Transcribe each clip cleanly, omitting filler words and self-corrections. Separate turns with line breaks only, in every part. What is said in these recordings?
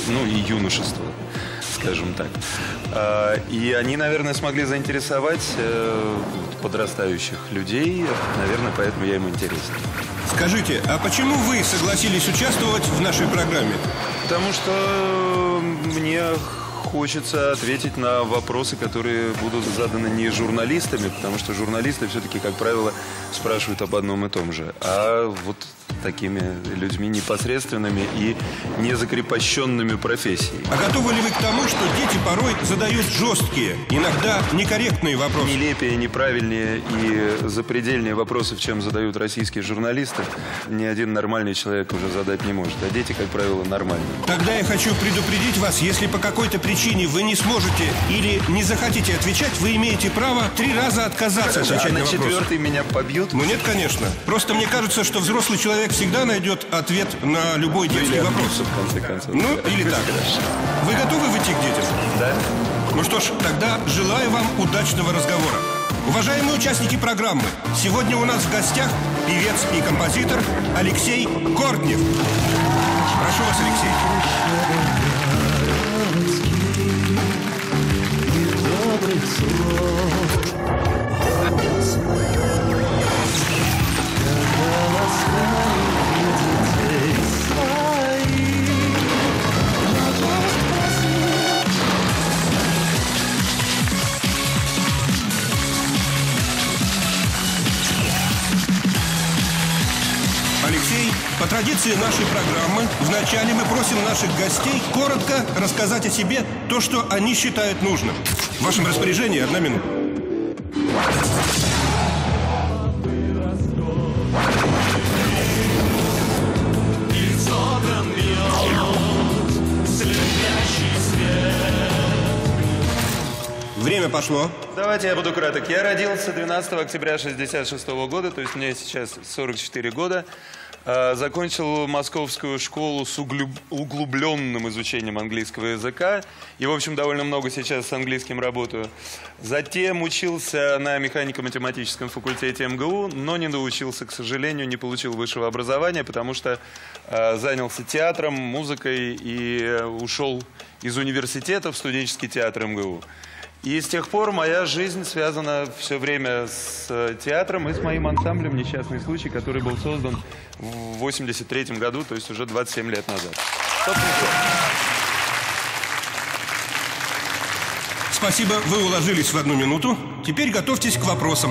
ну и юношества, скажем так. И они, наверное, смогли заинтересовать подрастающих людей. Наверное, поэтому я им интересен.
Скажите, а почему вы согласились участвовать в нашей программе?
Потому что мне хочется ответить на вопросы, которые будут заданы не журналистами, потому что журналисты все-таки, как правило, спрашивают об одном и том же. А вот такими людьми непосредственными и незакрепощенными профессией.
А готовы ли вы к тому, что дети порой задают жесткие, иногда некорректные вопросы?
Нелепее, неправильнее и запредельнее вопросы, чем задают российские журналисты, ни один нормальный человек уже задать не может. А дети, как правило, нормальные.
Тогда я хочу предупредить вас, если по какой-то причине вы не сможете или не захотите отвечать, вы имеете право 3 раза отказаться отвечать на вопросы.
А на 4-й меня побьют?
Ну нет, конечно. Просто мне кажется, что взрослый человек всегда найдет ответ на любой детский вопрос.
В конце концов.
Ну, или так. Вы готовы выйти к детям?
Да.
Ну что ж, тогда желаю вам удачного разговора. Уважаемые участники программы, сегодня у нас в гостях певец и композитор Алексей Кортнев. Прошу вас, Алексей. Алексей, по традиции нашей программы, вначале мы просим наших гостей коротко рассказать о себе то, что они считают нужным. В вашем распоряжении 1 минута. Время пошло.
Давайте я буду краток. Я родился 12 октября 1966 года, то есть мне сейчас 44 года. Закончил Московскую школу с углубленным изучением английского языка. И, в общем, довольно много сейчас с английским работаю. Затем учился на механико-математическом факультете МГУ, но не доучился, к сожалению, не получил высшего образования, потому что занялся театром, музыкой и ушел из университета в студенческий театр МГУ. И с тех пор моя жизнь связана все время с театром и с моим ансамблем «Несчастный случай», который был создан в 1983 году, то есть уже 27 лет назад.
Спасибо, вы уложились в 1 минуту. Теперь готовьтесь к вопросам.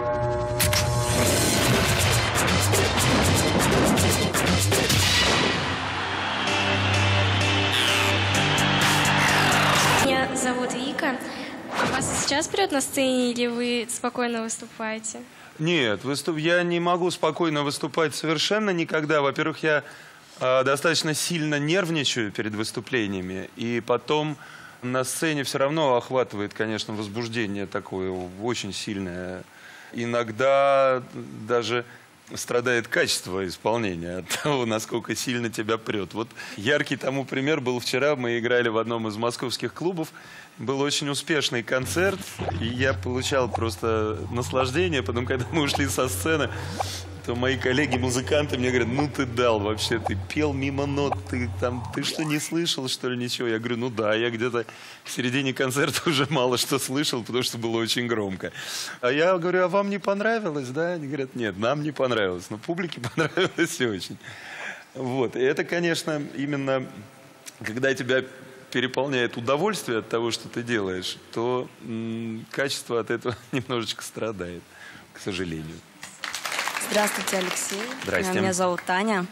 Меня зовут Вика. А вас сейчас прет на сцене или вы спокойно выступаете?
Нет, я не могу спокойно выступать совершенно никогда. Во-первых, я достаточно сильно нервничаю перед выступлениями. И потом на сцене все равно охватывает, конечно, возбуждение такое очень сильное. Иногда даже страдает качество исполнения от того, насколько сильно тебя прет. Вот яркий тому пример был вчера. Мы играли в одном из московских клубов. Был очень успешный концерт, и я получал просто наслаждение. Потом, когда мы ушли со сцены, то мои коллеги-музыканты мне говорят: ну ты дал вообще, ты пел мимо нот, ты что, не слышал, что ли, ничего? Я говорю: ну да, я где-то в середине концерта уже мало что слышал, потому что было очень громко. А я говорю: а вам не понравилось, да? Они говорят: нет, нам не понравилось, но публике понравилось очень. Вот, и это, конечно, именно когда тебя переполняет удовольствие от того, что ты делаешь, то качество от этого немножечко страдает, к сожалению.
Здравствуйте, Алексей.
Здрасте.
Меня зовут Таня.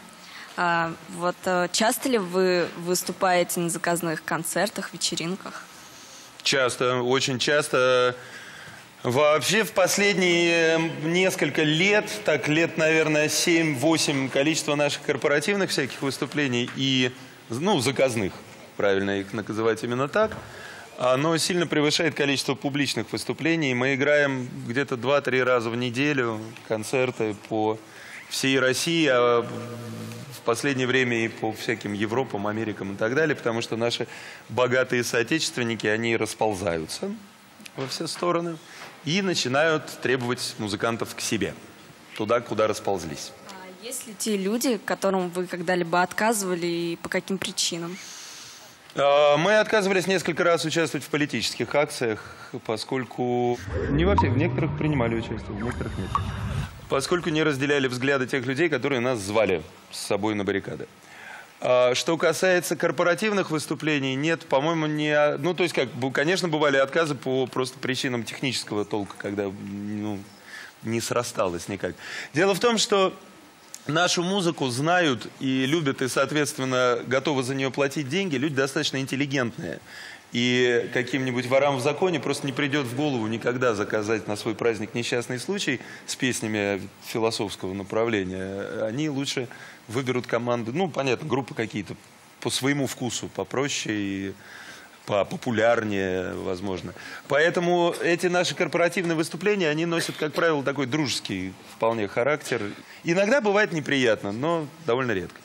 Часто ли вы выступаете на заказных концертах, вечеринках?
Часто, очень часто. Вообще в последние несколько лет, так лет, наверное, 7-8, количество наших корпоративных всяких выступлений и, заказных, правильно их называть именно так, оно сильно превышает количество публичных выступлений. Мы играем где-то 2-3 раза в неделю концерты по всей России, а в последнее время и по всяким Европам, Америкам и так далее, потому что наши богатые соотечественники, они расползаются во все стороны и начинают требовать музыкантов к себе, туда, куда расползлись.
А есть ли те люди, которым вы когда-либо отказывали и по каким причинам?
Мы отказывались несколько раз участвовать в политических акциях, поскольку не во всех, в некоторых принимали участие, в некоторых нет. Поскольку не разделяли взгляды тех людей, которые нас звали с собой на баррикады. Что касается корпоративных выступлений, нет, по-моему, не... Ну, то есть, как, конечно, бывали отказы по просто причинам технического толка, когда, ну, не срасталось никак. Дело в том, что нашу музыку знают и любят, и, соответственно, готовы за нее платить деньги люди достаточно интеллигентные. И каким-нибудь ворам в законе просто не придет в голову никогда заказать на свой праздник «Несчастный случай» с песнями философского направления. Они лучше выберут команды, ну, понятно, группы какие-то по своему вкусу, попроще и популярнее, возможно. Поэтому эти наши корпоративные выступления, они носят, как правило, такой дружеский вполне характер. Иногда бывает неприятно, но довольно редко.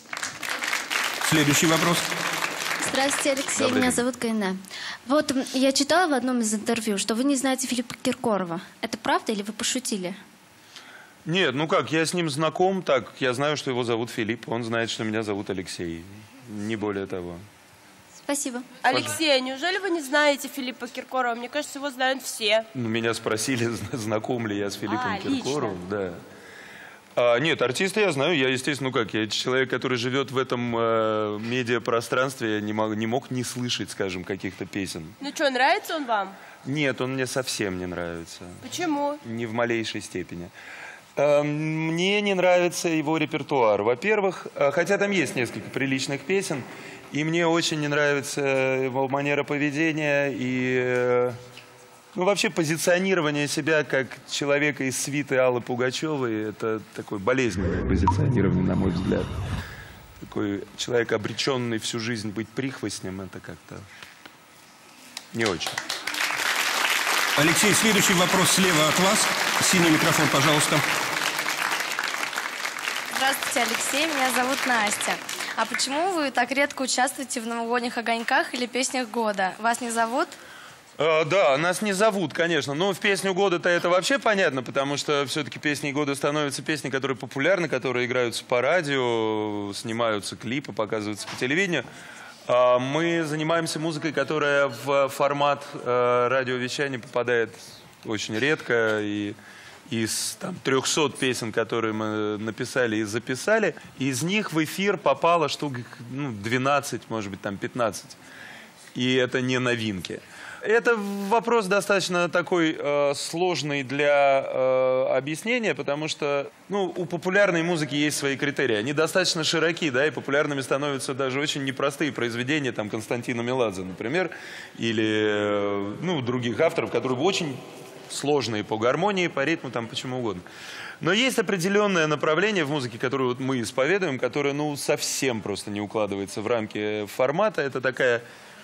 Следующий вопрос.
Здравствуйте, Алексей.
Добрый
Меня
день.
зовут Кайна. Вот я читала в одном из интервью, что вы не знаете Филиппа Киркорова. Это правда или вы пошутили?
Нет, ну как, я с ним знаком, так, я знаю, что его зовут Филипп, он знает, что меня зовут Алексей. Не более того.
Спасибо.
Алексей, неужели вы не знаете Филиппа Киркорова? Мне кажется, его знают все.
Ну, меня спросили, знаком ли я с Филиппом Киркоровым.
лично.
Да. Нет, артиста я знаю, я, естественно, ну как, я человек, который живет в этом медиапространстве, я не мог не слышать, скажем, каких-то песен.
Ну что, нравится он вам?
Нет, он мне совсем не нравится.
Почему?
Ни в малейшей степени. Мне не нравится его репертуар. Во-первых, хотя там есть несколько приличных песен, и мне очень не нравится его манера поведения и, ну, вообще позиционирование себя как человека из свиты Аллы Пугачевой. Это такое болезненное позиционирование, на мой взгляд. Такой человек, обреченный всю жизнь быть прихвостнем, это как-то не очень.
Алексей, следующий вопрос слева от вас. Синий микрофон, пожалуйста.
Здравствуйте, Алексей. Меня зовут Настя. А почему вы так редко участвуете в новогодних огоньках или песнях года? Вас не зовут?
Да, нас не зовут, конечно. Но в песню года-то это вообще понятно, потому что все-таки песни года становятся песни, которые популярны, которые играются по радио, снимаются клипы, показываются по телевидению. Мы занимаемся музыкой, которая в формат радиовещания попадает очень редко. И из там 300 песен, которые мы написали и записали, из них в эфир попало штук 12, может быть, там 15. И это не новинки. Это вопрос достаточно такой сложный для объяснения, потому что у популярной музыки есть свои критерии. Они достаточно широки, да, и популярными становятся даже очень непростые произведения, там, Константина Меладзе, например, или других авторов, которые очень сложные по гармонии, по ритму, там, почему угодно. Но есть определенное направление в музыке, которое вот мы исповедуем, которое, совсем просто не укладывается в рамки формата. Это такая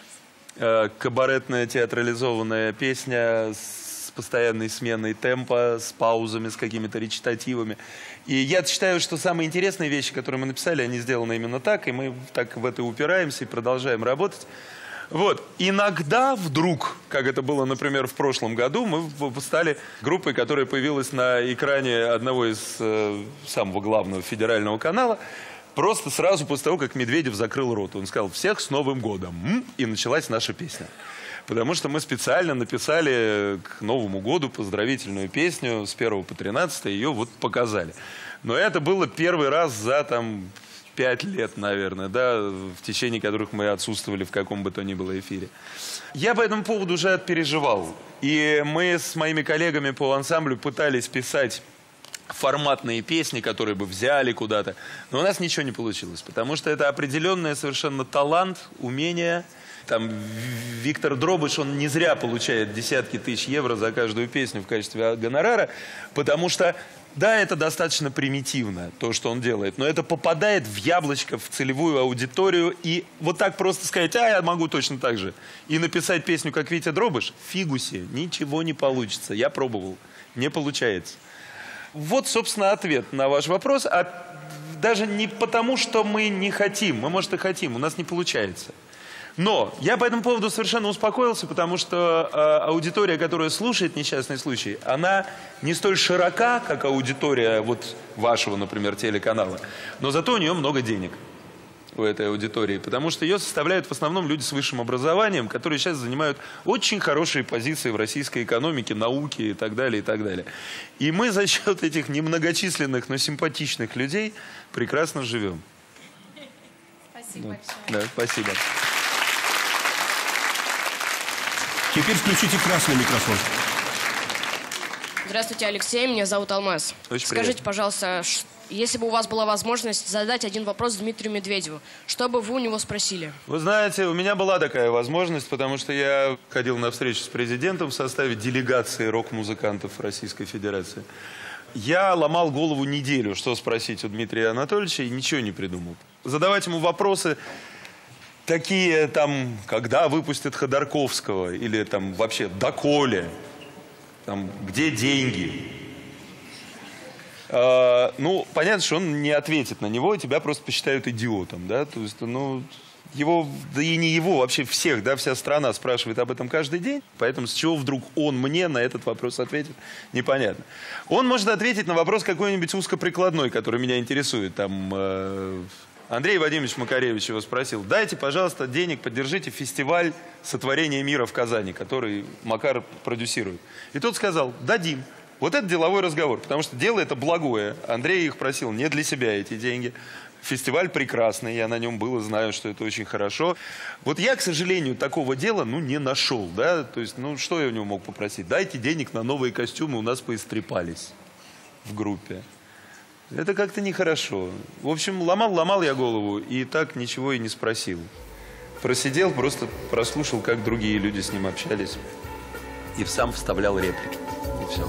кабаретная театрализованная песня с постоянной сменой темпа, с паузами, с какими-то речитативами. И я считаю, что самые интересные вещи, которые мы написали, они сделаны именно так, и мы так в это упираемся и продолжаем работать. Вот. Иногда вдруг, как это было, например, в прошлом году, мы стали группой, которая появилась на экране одного из самого главного федерального канала, просто сразу после того, как Медведев закрыл рот. Он сказал: «Всех с Новым годом!» И началась наша песня. Потому что мы специально написали к Новому году поздравительную песню с 1 по 13, ее вот показали. Но это было первый раз за 5 лет, наверное, да, в течение которых мы отсутствовали в каком бы то ни было эфире. Я по этому поводу уже отпереживал. И мы с моими коллегами по ансамблю пытались писать форматные песни, которые бы взяли куда-то. Но у нас ничего не получилось, потому что это определенный совершенно талант, умение. Там Виктор Дробыш, он не зря получает десятки тысяч евро за каждую песню в качестве гонорара, потому что, да, это достаточно примитивно, то, что он делает, но это попадает в яблочко, в целевую аудиторию, и вот так просто сказать: я могу точно так же, и написать песню, как Витя Дробыш, фигуси, ничего не получится. Я пробовал, не получается. Вот, собственно, ответ на ваш вопрос. Даже не потому, что мы не хотим. Мы, может, и хотим, у нас не получается. Но я по этому поводу совершенно успокоился, потому что аудитория, которая слушает «Несчастный случай», она не столь широка, как аудитория вот вашего, например, телеканала, но зато у нее много денег. у этой аудитории, потому что ее составляют в основном люди с высшим образованием, которые сейчас занимают очень хорошие позиции в российской экономике, науке и так далее, и так далее. И мы за счет этих немногочисленных, но симпатичных людей прекрасно живем.
Спасибо большое.
Да, спасибо.
Теперь включите красный микрофон.
Здравствуйте, Алексей, меня зовут Алмаз.
Очень
Скажите,
приятно.
пожалуйста, если бы у вас была возможность задать один вопрос Дмитрию Медведеву, что бы вы у него спросили?
Вы знаете, у меня была такая возможность, потому что я ходил на встречу с президентом в составе делегации рок-музыкантов Российской Федерации. Я ломал голову неделю, что спросить у Дмитрия Анатольевича, и ничего не придумал. Задавать ему вопросы такие, там, когда выпустят Ходорковского, или там вообще доколе, там, где деньги. Ну, понятно, что он не ответит на него, и тебя просто посчитают идиотом, да, то есть, ну, его, да и не его, вообще всех, да, вся страна спрашивает об этом каждый день, поэтому с чего вдруг он мне на этот вопрос ответит, непонятно. Он может ответить на вопрос какой-нибудь узкоприкладной, который меня интересует, там, Андрей Вадимович Макаревич его спросил: дайте, пожалуйста, денег, поддержите фестиваль сотворения мира в Казани, который Макар продюсирует. И тот сказал: дадим. Вот это деловой разговор, потому что дело это благое. Андрей их просил не для себя эти деньги. Фестиваль прекрасный, я на нем был и знаю, что это очень хорошо. Вот я, к сожалению, такого дела, ну, не нашел, да, то есть, ну, что я у него мог попросить? Дайте денег на новые костюмы, у нас поистрепались в группе. Это как-то нехорошо. В общем, ломал я голову и так ничего и не спросил. Просидел, просто прослушал, как другие люди с ним общались. И сам вставлял реплики. И все.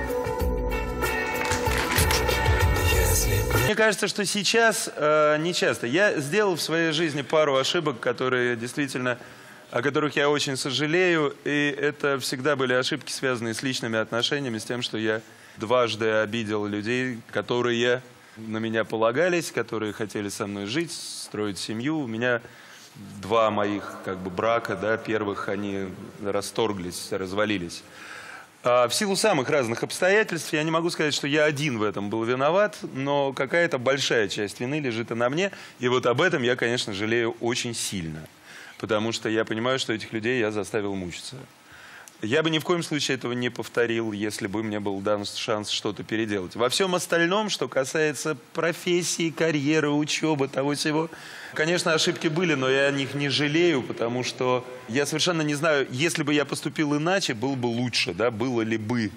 Мне кажется, что сейчас не часто. Я сделал в своей жизни пару ошибок, которые действительно, о которых я очень сожалею. И это всегда были ошибки, связанные с личными отношениями, с тем, что я дважды обидел людей, которые на меня полагались, которые хотели со мной жить, строить семью. У меня два моих как бы брака, да, первых, они расторглись, развалились. В силу самых разных обстоятельств, я не могу сказать, что я один в этом был виноват, но какая-то большая часть вины лежит и на мне. И вот об этом я, конечно, жалею очень сильно. Потому что я понимаю, что этих людей я заставил мучиться. Я бы ни в коем случае этого не повторил, если бы мне был дан шанс что-то переделать. Во всем остальном, что касается профессии, карьеры, учебы, того-сего, конечно, ошибки были, но я о них не жалею, потому что я совершенно не знаю, если бы я поступил иначе, было бы лучше, да, было ли бы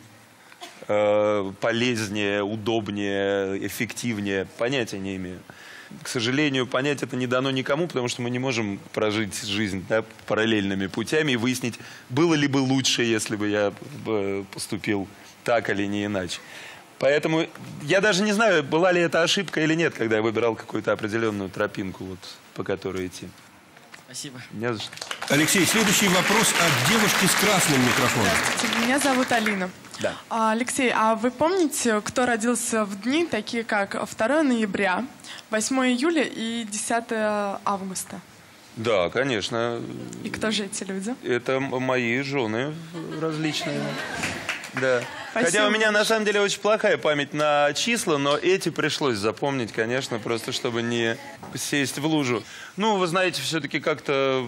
полезнее, удобнее, эффективнее, понятия не имею. К сожалению, понять это не дано никому, потому что мы не можем прожить жизнь, да, параллельными путями и выяснить, было ли бы лучше, если бы я поступил так или не иначе. Поэтому я даже не знаю, была ли это ошибка или нет, когда я выбирал какую-то определенную тропинку, вот, по которой идти.
Спасибо.
Не за что.
Алексей, следующий вопрос от девушки с красным микрофоном.
Здравствуйте, меня зовут Алина.
Да.
Алексей, а вы помните, кто родился в дни, такие как 2 ноября, 8 июля и 10 августа?
Да, конечно.
И кто же эти люди?
Это мои жены различные. Да.
Спасибо.
Хотя у меня на самом деле очень плохая память на числа, но эти пришлось запомнить, конечно, просто чтобы не сесть в лужу. Ну, вы знаете, все-таки как-то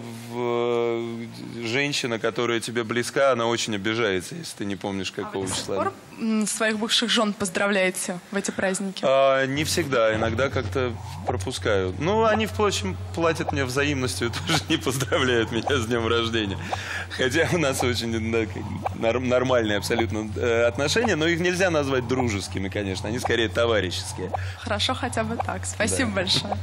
женщина, которая тебе близка, она очень обижается, если ты не помнишь, какого
До сих
числа.
пор своих бывших жен поздравляете в эти праздники?
Не всегда, иногда как-то пропускаю. Ну, они, впрочем, платят мне взаимностью, тоже не поздравляют меня с днем рождения. Хотя у нас очень нормальные абсолютно отношения, но их нельзя назвать дружескими, конечно, они скорее товарищеские.
Хорошо, хотя бы так. Спасибо большое.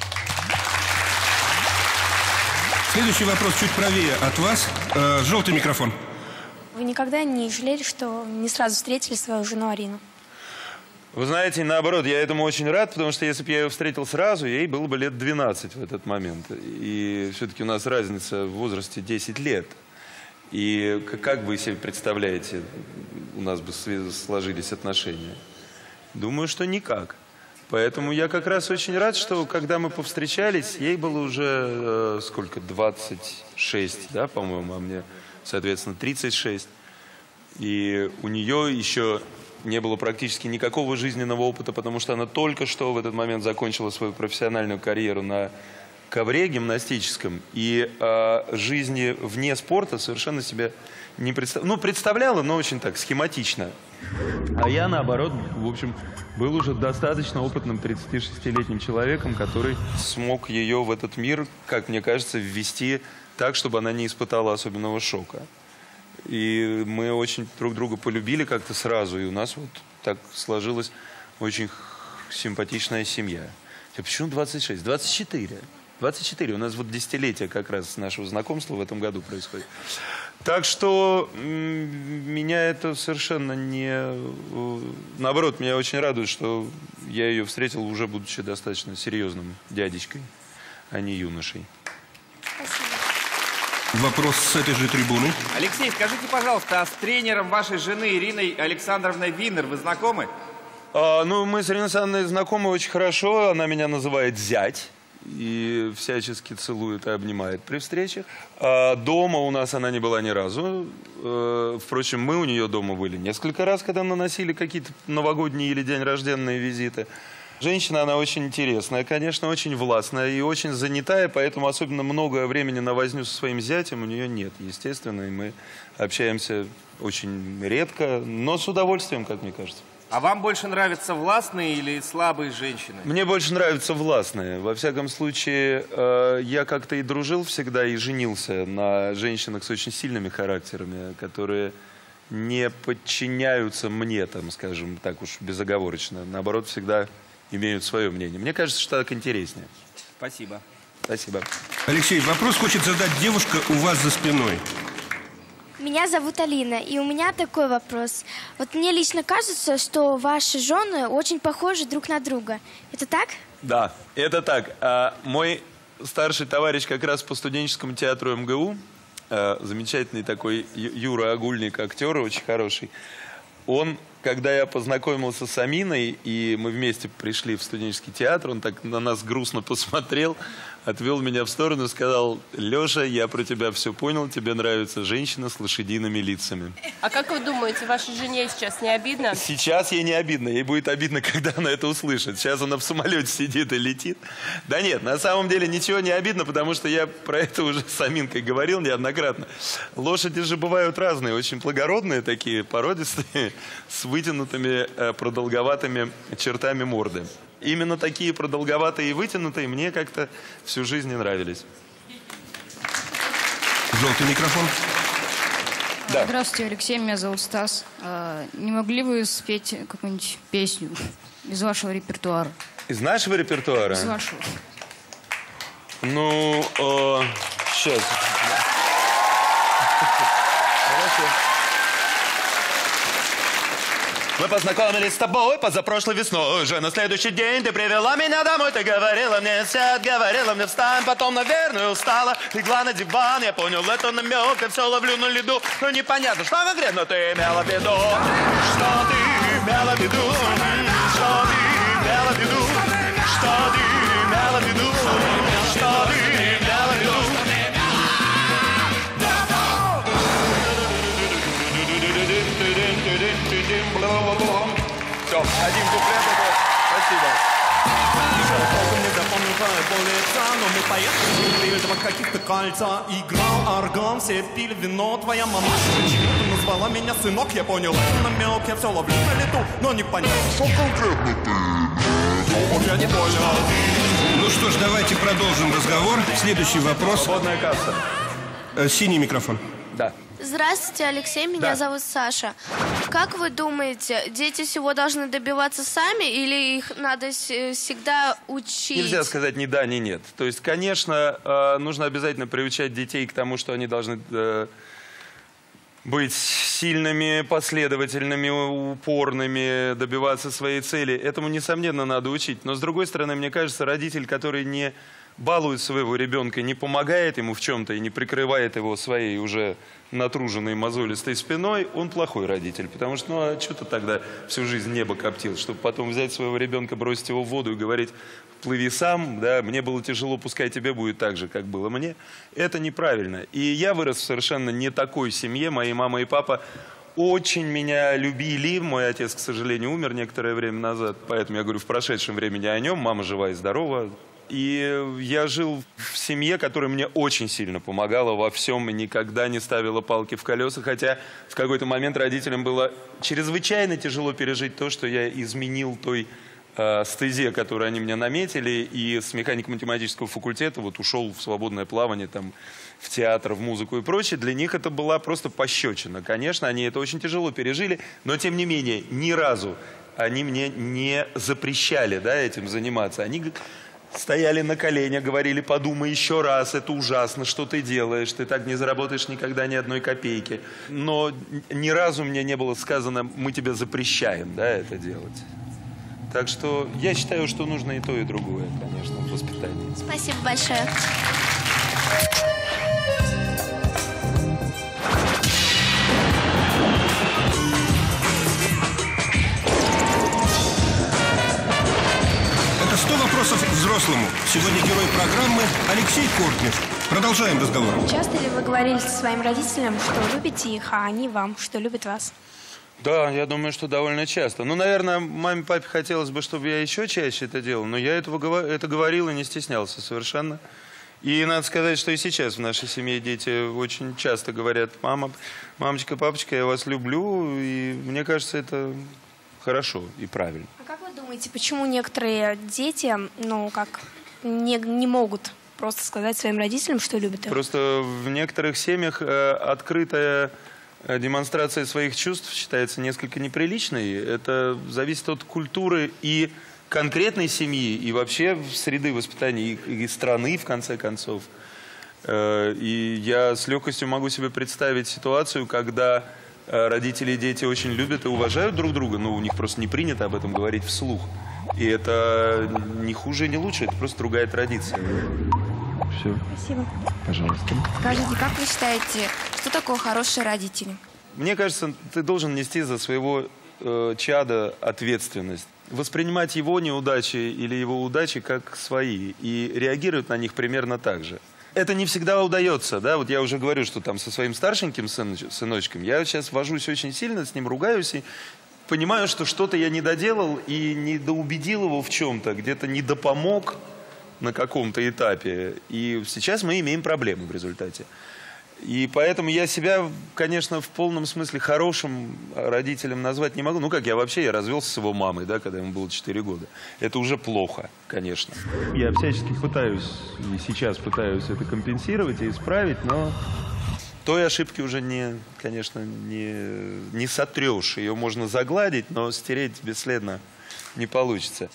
Следующий вопрос чуть правее от вас. Желтый микрофон.
Вы никогда не жалели, что не сразу встретили свою жену Арину?
Вы знаете, наоборот, я этому очень рад, потому что если бы я ее встретил сразу, ей было бы лет 12 в этот момент. И все-таки у нас разница в возрасте 10 лет. И как вы себе представляете, у нас бы сложились отношения? Думаю, что никак. Поэтому я как раз очень рад, что когда мы повстречались, ей было уже, сколько, 26, да, по-моему, а мне, соответственно, 36. И у нее еще не было практически никакого жизненного опыта, потому что она только что в этот момент закончила свою профессиональную карьеру на ковре гимнастическом и жизни вне спорта совершенно себе не представляла. Ну, представляла, но очень так, схематично. А я, наоборот, в общем, был уже достаточно опытным 36-летним человеком, который смог ее в этот мир, как мне кажется, ввести так, чтобы она не испытала особенного шока. И мы очень друг друга полюбили как-то сразу, и у нас вот так сложилась очень симпатичная семья. Почему 26? 24. 24. У нас вот десятилетие как раз нашего знакомства в этом году происходит. Так что меня это совершенно не... Наоборот, меня очень радует, что я ее встретил, уже будучи достаточно серьезным дядечкой, а не юношей.
Вопрос с этой же трибуны.
Алексей, скажите, пожалуйста, а с тренером вашей жены Ириной Александровной Винер вы знакомы?
Ну, мы с Ириной Александровной знакомы очень хорошо. Она меня называет зять. И всячески целует и обнимает при встречах. Дома у нас она не была ни разу. Впрочем, мы у нее дома были несколько раз, когда наносили какие-то новогодние или день рожденные визиты. Женщина, она очень интересная, конечно, очень властная и очень занятая, поэтому особенно много времени на возню со своим зятем у нее нет, естественно. И мы общаемся очень редко, но с удовольствием, как мне кажется.
А вам больше нравятся властные или слабые женщины?
Мне больше нравятся властные. Во всяком случае, я как-то и дружил всегда, и женился на женщинах с очень сильными характерами, которые не подчиняются мне, там, скажем так уж безоговорочно. Наоборот, всегда имеют свое мнение. Мне кажется, что так интереснее.
Спасибо.
Спасибо.
Алексей, вопрос хочет задать девушка у вас за спиной.
Меня зовут Алина, и у меня такой вопрос. Вот мне лично кажется, что ваши жены очень похожи друг на друга. Это так?
Да, это так. Мой старший товарищ как раз по студенческому театру МГУ, замечательный такой Юра Огульник, актер очень хороший. Он, когда я познакомился с Аминой, и мы вместе пришли в студенческий театр, он так на нас грустно посмотрел, отвел меня в сторону и сказал: Леша, я про тебя все понял, тебе нравится женщина с лошадиными лицами.
А как вы думаете, вашей жене сейчас не обидно?
Сейчас ей не обидно, ей будет обидно, когда она это услышит. Сейчас она в самолете сидит и летит. Да нет, на самом деле ничего не обидно, потому что я про это уже с Аминкой говорил неоднократно. Лошади же бывают разные, очень благородные такие, породистые, с вытянутыми продолговатыми чертами морды. Именно такие продолговатые и вытянутые мне как-то всю жизнь не нравились.
Желтый микрофон.
Да. Здравствуйте, Алексей, меня зовут Стас. Не могли вы спеть какую-нибудь песню из вашего репертуара?
Из нашего репертуара?
Из вашего.
Ну, сейчас. Хорошо. Мы познакомились с тобой позапрошлой весной. Уже на следующий день ты привела меня домой. Ты говорила мне сядь, говорила мне встань. Потом, наверное, устала, легла на диван. Я понял, это намек, я все ловлю на льду. Но непонятно, что конкретно ты имела в виду. Что ты имела в виду? Что ты имела в виду? Что ты имела в виду? Что ты имела в виду? Все, один куплет, это... Спасибо.
Не запомнил твоего лица, но мы поехали в каких-то кольца. Играл орган, все пили вино. Твоя мамаша почему-то назвала меня сынок. Я понял, это намек, я все ловлю на лету, но не понятно, что конкретно ты. Я не понял.
Ну что ж, давайте продолжим разговор. Следующий вопрос.
Свободная касса.
Синий микрофон.
Да.
Здравствуйте, Алексей, меня зовут Саша. Как вы думаете, дети всего должны добиваться сами или их надо всегда учить?
Нельзя сказать ни да, ни нет. То есть, конечно, нужно обязательно приучать детей к тому, что они должны быть сильными, последовательными, упорными, добиваться своей цели. Этому, несомненно, надо учить. Но, с другой стороны, мне кажется, родитель, который не балует своего ребенка, не помогает ему в чем-то и не прикрывает его своей уже натруженной мозолистой спиной, он плохой родитель. Потому что, ну, а что ты тогда всю жизнь небо коптил, чтобы потом взять своего ребенка, бросить его в воду и говорить: плыви сам, да, мне было тяжело, пускай тебе будет так же, как было мне. Это неправильно. И я вырос в совершенно не такой семье. Мои мама и папа очень меня любили. Мой отец, к сожалению, умер некоторое время назад, поэтому я говорю в прошедшем времени о нем. Мама жива и здорова, И я жил в семье, которая мне очень сильно помогала во всем и никогда не ставила палки в колеса. Хотя в какой-то момент родителям было чрезвычайно тяжело пережить то, что я изменил той стезе, которую они мне наметили, и с механико-математического факультета вот ушел в свободное плавание, там, в театр, в музыку и прочее. Для них это была просто пощечина. Конечно, они это очень тяжело пережили, но тем не менее, ни разу они мне не запрещали, да, этим заниматься. Они стояли на коленях, говорили: подумай еще раз, это ужасно, что ты делаешь, ты так не заработаешь никогда ни одной копейки. Но ни разу мне не было сказано: мы тебе запрещаем, да, это делать. Так что я считаю, что нужно и то, и другое, конечно, в воспитании.
Спасибо большое.
Это 100 вопросов взрослому. Сегодня герой программы Алексей Кортнев. Продолжаем разговор.
Часто ли вы говорили со своим родителям, что любите их, а они вам, что любят вас?
Да, я думаю, что довольно часто. Ну, наверное, маме, папе хотелось бы, чтобы я еще чаще это делал, но я это говорил и не стеснялся совершенно. И надо сказать, что и сейчас в нашей семье дети очень часто говорят: мамочка, папочка, я вас люблю, и мне кажется, это хорошо и правильно.
А как вы думаете, почему некоторые дети, не могут просто сказать своим родителям, что любят их?
Просто в некоторых семьях открытая демонстрация своих чувств считается несколько неприличной. Это зависит от культуры и конкретной семьи, и вообще среды воспитания, и страны, в конце концов. И я с легкостью могу себе представить ситуацию, когда родители и дети очень любят и уважают друг друга, но у них просто не принято об этом говорить вслух. И это не хуже и не лучше, это просто другая традиция. Все.
Спасибо.
Пожалуйста.
Скажите, как вы считаете, что такое хорошие родители?
Мне кажется, ты должен нести за своего чада ответственность. Воспринимать его неудачи или его удачи как свои и реагировать на них примерно так же. Это не всегда удается, да, вот я уже говорю, что там со своим старшеньким сыночком я сейчас вожусь очень сильно, с ним ругаюсь и понимаю, что что-то я не доделал и не доубедил его в чем-то, где-то не допомог на каком-то этапе. И сейчас мы имеем проблемы в результате. И поэтому я себя, конечно, в полном смысле хорошим родителем назвать не могу. Ну как, я развелся с его мамой, да, когда ему было 4 года. Это уже плохо, конечно. Я всячески пытаюсь, и сейчас пытаюсь это компенсировать и исправить, но той ошибки уже конечно, не сотрешь. Ее можно загладить, но стереть бесследно не получится.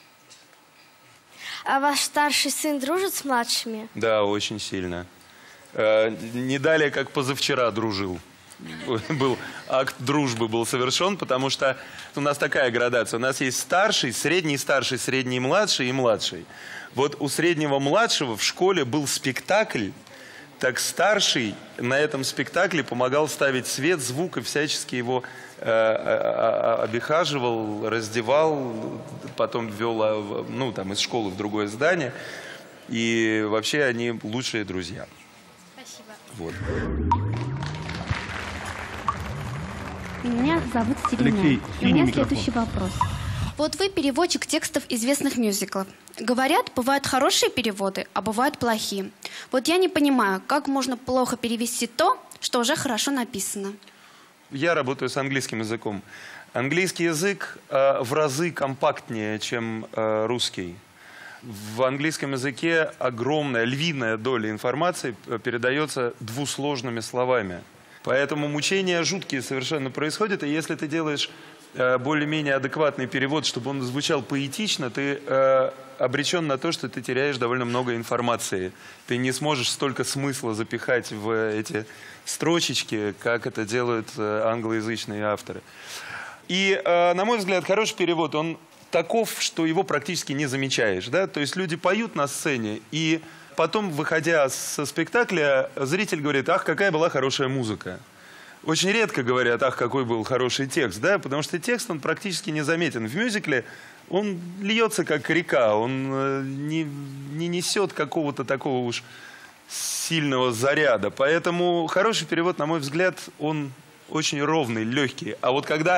А ваш старший сын дружит с младшими?
Да, очень сильно. Не далее, как позавчера дружил. Был акт дружбы был совершен, потому что у нас такая градация. У нас есть старший, средний младший и младший. Вот у среднего младшего в школе был спектакль, так старший на этом спектакле помогал ставить свет, звук и всячески его обихаживал, раздевал, потом вел из школы в другое здание. И вообще они лучшие друзья.
Спасибо.
Вот.
Меня зовут Селена.
Алексей,
У меня
микрофон.
следующий вопрос.
Вот вы переводчик текстов известных мюзиклов. Говорят, бывают хорошие переводы, а бывают плохие. Вот я не понимаю, как можно плохо перевести то, что уже хорошо написано.
Я работаю с английским языком. Английский язык в разы компактнее, чем русский. В английском языке огромная, львиная доля информации передается двусложными словами. Поэтому мучения жуткие совершенно происходят. И если ты делаешь более-менее адекватный перевод, чтобы он звучал поэтично, ты обречен на то, что ты теряешь довольно много информации. Ты не сможешь столько смысла запихать в эти строчечки, как это делают англоязычные авторы. И, на мой взгляд, хороший перевод, он таков, что его практически не замечаешь. Да? То есть люди поют на сцене, и потом, выходя со спектакля, зритель говорит: ах, какая была хорошая музыка. Очень редко говорят: ах, какой был хороший текст, да? Потому что текст, он практически незаметен. В мюзикле он льется как река, он не несет какого-то такого уж сильного заряда. Поэтому хороший перевод, на мой взгляд, он очень ровный, легкий. А вот когда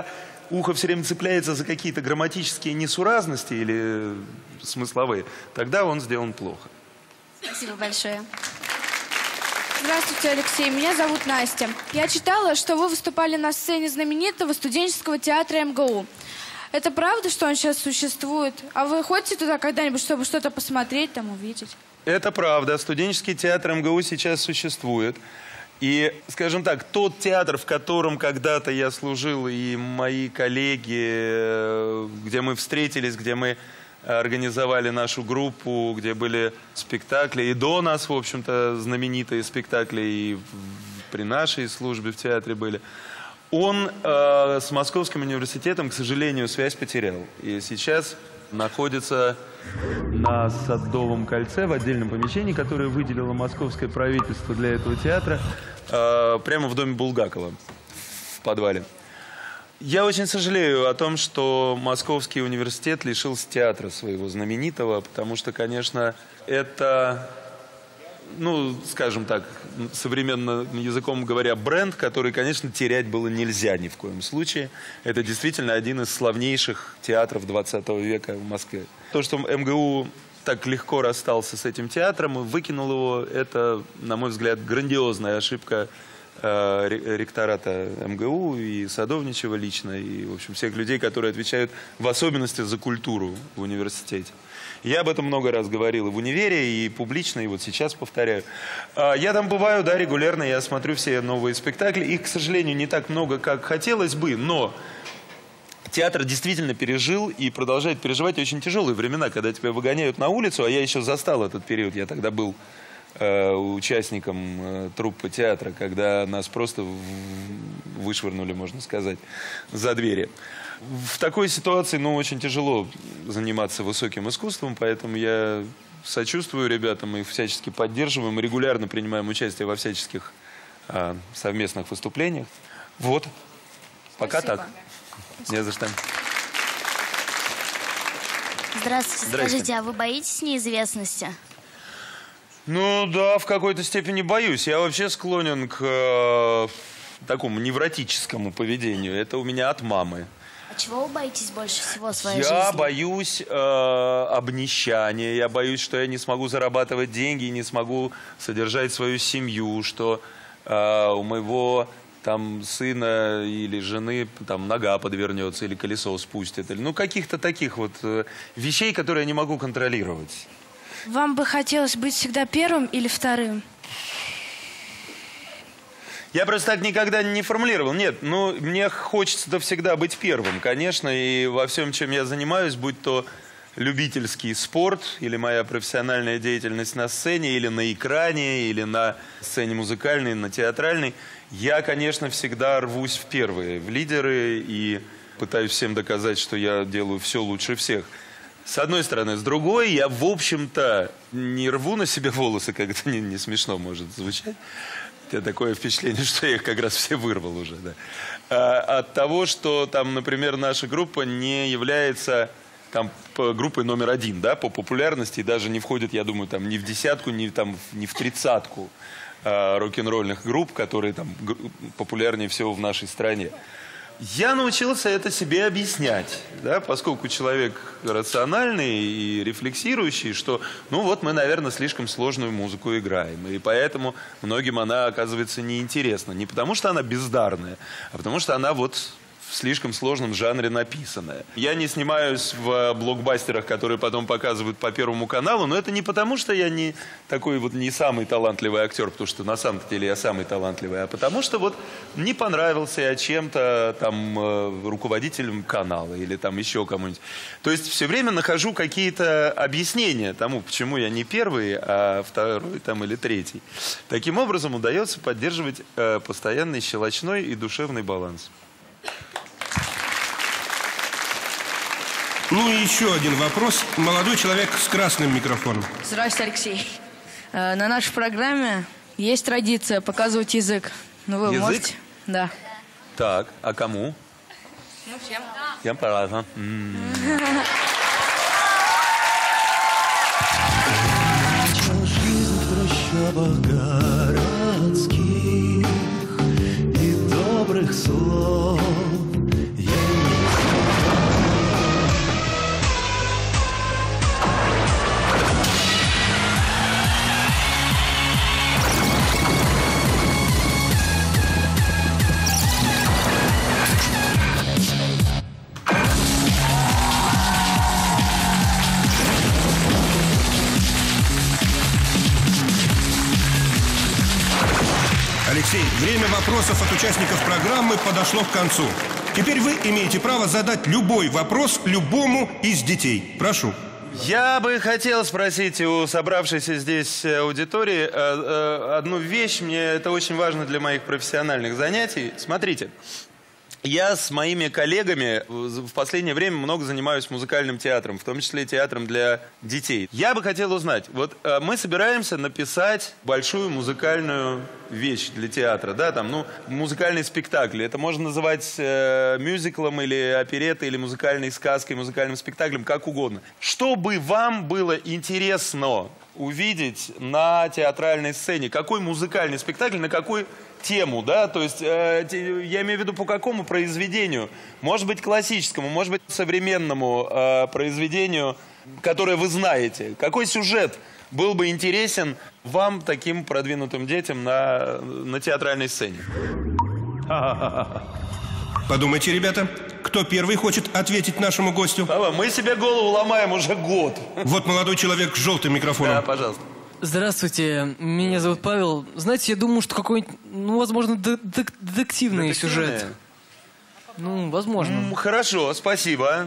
ухо все время цепляется за какие-то грамматические несуразности или смысловые, тогда он сделан плохо.
Спасибо большое.
Здравствуйте, Алексей. Меня зовут Настя. Я читала, что вы выступали на сцене знаменитого студенческого театра МГУ. Это правда, что он сейчас существует? А вы ходите туда когда-нибудь, чтобы что-то посмотреть, там увидеть?
Это правда. Студенческий театр МГУ сейчас существует. И, скажем так, тот театр, в котором когда-то я служил, и мои коллеги, где мы встретились, где мы организовали нашу группу, где были спектакли, и до нас, в общем-то, знаменитые спектакли, и при нашей службе в театре были, он с Московским университетом, к сожалению, связь потерял. И сейчас находится на Садовом кольце, в отдельном помещении, которое выделило московское правительство для этого театра, прямо в доме Булгакова, в подвале. Я очень сожалею о том, что Московский университет лишился театра своего знаменитого, потому что, конечно, это, ну, скажем так, современным языком говоря, бренд, который, конечно, терять было нельзя ни в коем случае. Это действительно один из славнейших театров 20 века в Москве. То, что МГУ так легко расстался с этим театром и выкинул его, это, на мой взгляд, грандиозная ошибка ректората МГУ и Садовничева лично, и, в общем, всех людей, которые отвечают в особенности за культуру в университете. Я об этом много раз говорил и в универе, и публично, и вот сейчас повторяю. Я там бываю, да, регулярно, я смотрю все новые спектакли. Их, к сожалению, не так много, как хотелось бы, но театр действительно пережил и продолжает переживать очень тяжелые времена, когда тебя выгоняют на улицу, а я еще застал этот период, я тогда был участником труппы театра, когда нас просто вышвырнули, можно сказать, за двери. В такой ситуации, ну, очень тяжело заниматься высоким искусством, поэтому я сочувствую ребятам, мы их всячески поддерживаем, мы регулярно принимаем участие во всяческих совместных выступлениях. Вот. Пока
Спасибо.
так. Не за что.
Здравствуйте.
Здрасте.
Скажите, а вы боитесь неизвестности?
Ну да, в какой-то степени боюсь. Я вообще склонен к такому невротическому поведению. Это у меня от мамы.
А чего вы боитесь больше всего в своей жизни?
Я боюсь обнищания, я боюсь, что я не смогу зарабатывать деньги, не смогу содержать свою семью, что у моего там сына или жены там нога подвернется, или колесо спустит. Или, ну, каких-то таких вот вещей, которые я не могу контролировать.
Вам бы хотелось быть всегда первым или вторым?
Я просто так никогда не формулировал. Нет, ну, мне хочется-то всегда быть первым, конечно, и во всем, чем я занимаюсь, будь то любительский спорт, или моя профессиональная деятельность на сцене, или на экране, или на сцене музыкальной, на театральной, я, конечно, всегда рвусь в первые, в лидеры, и пытаюсь всем доказать, что я делаю все лучше всех. С одной стороны. С другой, я, в общем-то, не рву на себе волосы, как это не смешно может звучать. У тебя такое впечатление, что я их как раз все вырвал уже. Да. От того, что, там, например, наша группа не является там, группой номер один, да, по популярности, и даже не входит, я думаю, там, ни в десятку, ни в тридцатку рок-н-ролльных групп, которые там популярнее всего в нашей стране. Я научился это себе объяснять, да, поскольку человек рациональный и рефлексирующий, что, ну вот мы, наверное, слишком сложную музыку играем, и поэтому многим она оказывается неинтересна. Не потому, что она бездарная, а потому, что она вот в слишком сложном жанре написанная. Я не снимаюсь в блокбастерах, которые потом показывают по Первому каналу, но это не потому, что я не такой вот не самый талантливый актер, потому что на самом деле я самый талантливый, а потому что вот не понравился я чем-то там руководителем канала или там еще кому-нибудь. То есть все время нахожу какие-то объяснения тому, почему я не первый, а второй там или третий. Таким образом удается поддерживать постоянный щелочной и душевный баланс.
Ну и еще один вопрос. Молодой человек с красным микрофоном.
Здравствуйте, Алексей. На нашей программе есть традиция показывать язык. Ну вы
язык?
можете? Да.
Так, а кому?
Ну, всем.
Всем по-разному.
Жизнь в трущобах городских и добрых слов я не
Алексей, время вопросов от участников программы подошло к концу. Теперь вы имеете право задать любой вопрос любому из детей. Прошу.
Я бы хотел спросить у собравшейся здесь аудитории одну вещь. Мне это очень важно для моих профессиональных занятий. Смотрите. Я с моими коллегами в последнее время много занимаюсь музыкальным театром, в том числе театром для детей. Я бы хотел узнать, вот мы собираемся написать большую музыкальную вещь для театра, да, там, ну, музыкальный спектакль. Это можно называть мюзиклом или оперетой, или музыкальной сказкой, музыкальным спектаклем, как угодно. Что бы вам было интересно увидеть на театральной сцене? Какой музыкальный спектакль, на какой тему, да, то есть я имею в виду по какому произведению, может быть классическому, может быть современному произведению, которое вы знаете. Какой сюжет был бы интересен вам, таким продвинутым детям, на театральной сцене?
Подумайте, ребята, кто первый хочет ответить нашему гостю?
Мы себе голову ломаем уже год.
Вот молодой человек с желтым микрофоном.
Да, пожалуйста.
Здравствуйте, меня зовут Павел. Знаете, я думаю, что какой-нибудь, ну, возможно, детективный сюжет. Ну, возможно.
Хорошо, спасибо.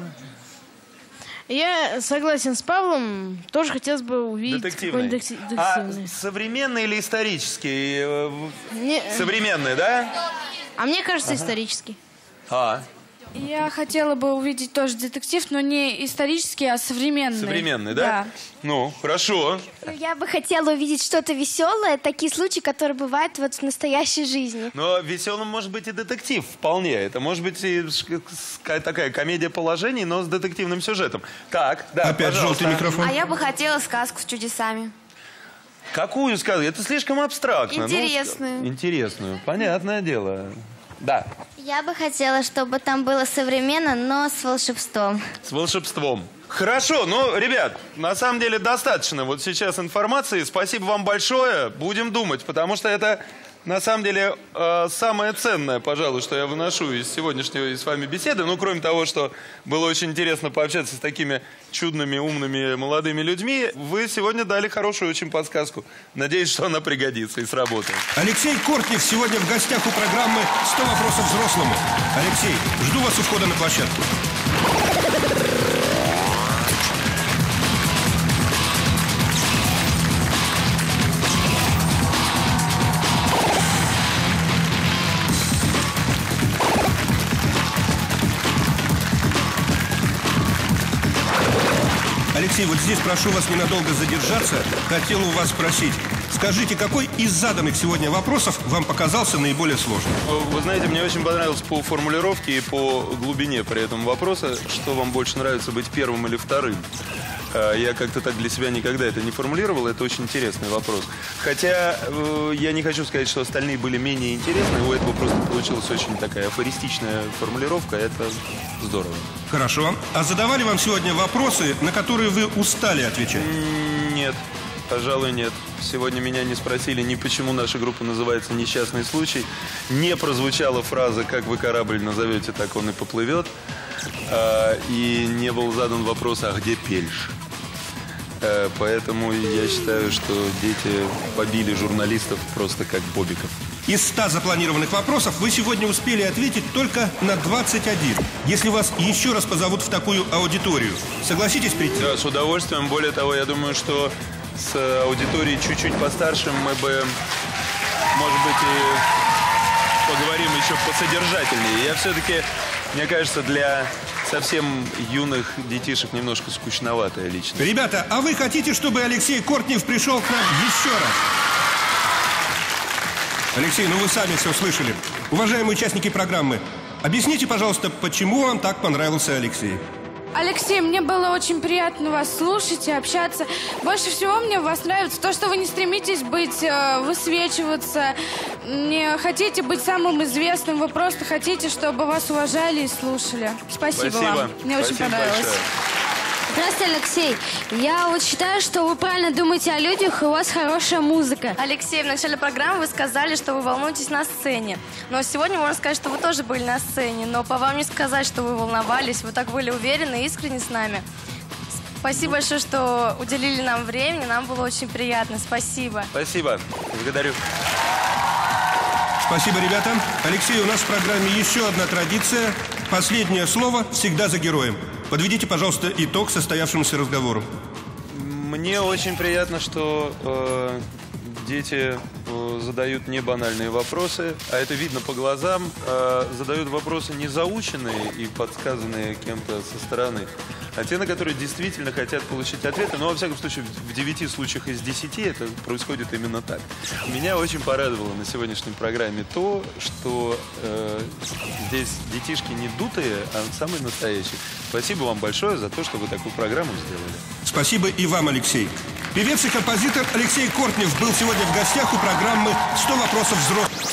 Я согласен с Павлом. Тоже хотелось бы увидеть какой-нибудь детективный.
Современный или исторический? Современный, да?
А мне кажется, исторический.
Я хотела бы увидеть тоже детектив, но не исторический, а современный.
Современный, да?
Да.
Ну, хорошо.
Я бы хотела увидеть что-то веселое, такие случаи, которые бывают вот в настоящей жизни.
Но веселым может быть и детектив вполне. Это может быть и такая комедия положений, но с детективным сюжетом. Так, да,
опять
пожалуйста.
желтый микрофон.
А я бы хотела сказку с чудесами.
Какую сказку? Это слишком абстрактно.
Интересную.
Ну, интересную, понятное дело. Да.
Я бы хотела, чтобы там было современно, но с волшебством.
С волшебством. Хорошо, ну, ребят, на самом деле достаточно вот сейчас информации. Спасибо вам большое. Будем думать, потому что это на самом деле самое ценное, пожалуй, что я выношу из сегодняшней с вами беседы. Ну, кроме того, что было очень интересно пообщаться с такими чудными, умными, молодыми людьми, вы сегодня дали хорошую очень подсказку. Надеюсь, что она пригодится и сработает.
Алексей Кортнев сегодня в гостях у программы «100 вопросов взрослому». Алексей, жду вас у входа на площадку. Алексей, вот здесь прошу вас ненадолго задержаться. Хотел у вас спросить. Скажите, какой из заданных сегодня вопросов вам показался наиболее сложным?
Вы знаете, мне очень понравилось по формулировке и по глубине при этом вопроса, что вам больше нравится, быть первым или вторым. Я как-то так для себя никогда это не формулировал, это очень интересный вопрос. Хотя я не хочу сказать, что остальные были менее интересны, у этого просто получилась очень такая афористичная формулировка, это здорово.
Хорошо. А задавали вам сегодня вопросы, на которые вы устали отвечать?
Нет, пожалуй, нет. Сегодня меня не спросили ни почему наша группа называется «Несчастный случай». Не прозвучала фраза «Как вы корабль назовете, так он и поплывет». И не был задан вопрос «А где Пельш?». Поэтому я считаю, что дети побили журналистов просто как бобиков.
Из 100 запланированных вопросов вы сегодня успели ответить только на 21. Если вас еще раз позовут в такую аудиторию, согласитесь прийти?
Да, с удовольствием. Более того, я думаю, что с аудиторией чуть-чуть постарше мы бы, может быть, и поговорим еще посодержательнее. Я все-таки, мне кажется, для совсем юных детишек немножко скучноватая личность.
Ребята, а вы хотите, чтобы Алексей Кортнев пришел к нам еще раз? Алексей, ну вы сами все слышали. Уважаемые участники программы, объясните, пожалуйста, почему вам так понравился Алексей?
Алексей, мне было очень приятно вас слушать и общаться. Больше всего мне в вас нравится то, что вы не стремитесь высвечиваться, не хотите быть самым известным, вы просто хотите, чтобы вас уважали и слушали. Спасибо вам. Мне очень понравилось.
Большое.
Здравствуйте, Алексей. Я вот считаю, что вы правильно думаете о людях, и у вас хорошая музыка.
Алексей, в начале программы вы сказали, что вы волнуетесь на сцене. Но сегодня можно сказать, что вы тоже были на сцене. Но по вам не сказать, что вы волновались. Вы так были уверены и искренне с нами. Спасибо большое, что уделили нам времени. Нам было очень приятно. Спасибо.
Спасибо. Благодарю.
Спасибо, ребята. Алексей, у нас в программе еще одна традиция. Последнее слово всегда за героем. Подведите, пожалуйста, итог состоявшемуся разговору.
Мне очень приятно, что дети задают не банальные вопросы, а это видно по глазам. Задают вопросы не заученные и подсказанные кем-то со стороны, а те, на которые действительно хотят получить ответы. Но, во всяком случае, в 9 случаях из 10 это происходит именно так. Меня очень порадовало на сегодняшней программе то, что здесь детишки не дутые, а самые настоящие. Спасибо вам большое за то, что вы такую программу сделали.
Спасибо и вам, Алексей. Певец и композитор Алексей Кортнев был сегодня в гостях у программы «100 вопросов взрослых».